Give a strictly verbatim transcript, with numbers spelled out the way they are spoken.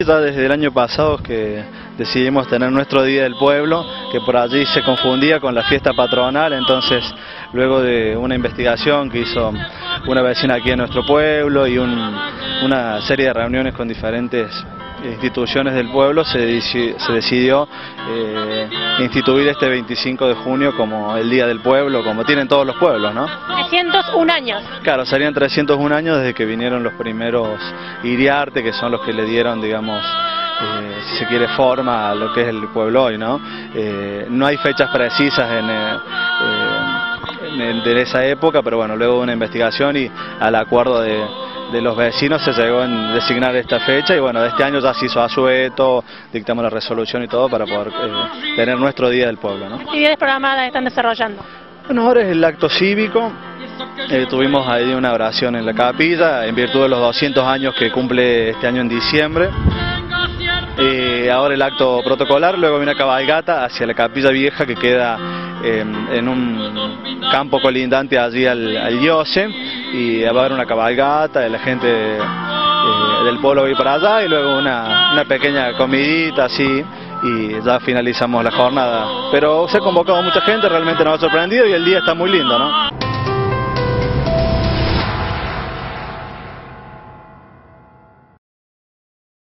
Ya desde el año pasado que decidimos tener nuestro Día del Pueblo, que por allí se confundía con la fiesta patronal. Entonces, luego de una investigación que hizo una vecina aquí en nuestro pueblo y un, una serie de reuniones con diferentes instituciones del pueblo, se, se decidió eh, instituir este veinticinco de junio como el Día del Pueblo, como tienen todos los pueblos, ¿no? trescientos un años. Claro, serían trescientos un años desde que vinieron los primeros Iriarte, que son los que le dieron, digamos, eh, si se quiere, forma a lo que es el pueblo hoy, ¿no? Eh, no hay fechas precisas en, eh, en, de esa época, pero bueno, luego de una investigación y al acuerdo de de los vecinos se llegó a designar esta fecha, y bueno, de este año ya se hizo asueto, dictamos la resolución y todo para poder eh, tener nuestro Día del Pueblo, ¿no? ¿Qué actividades programadas están desarrollando? Bueno, ahora es el acto cívico. Eh, tuvimos ahí una oración en la capilla en virtud de los doscientos años que cumple este año en diciembre. Eh, ahora el acto protocolar, luego hay una cabalgata hacia la capilla vieja que queda eh, en un campo colindante allí al, al Yose, y va a haber una cabalgata, la gente eh, del pueblo va a ir para allá, y luego una, una pequeña comidita así, y ya finalizamos la jornada. Pero se ha convocado mucha gente, realmente nos ha sorprendido y el día está muy lindo, ¿no?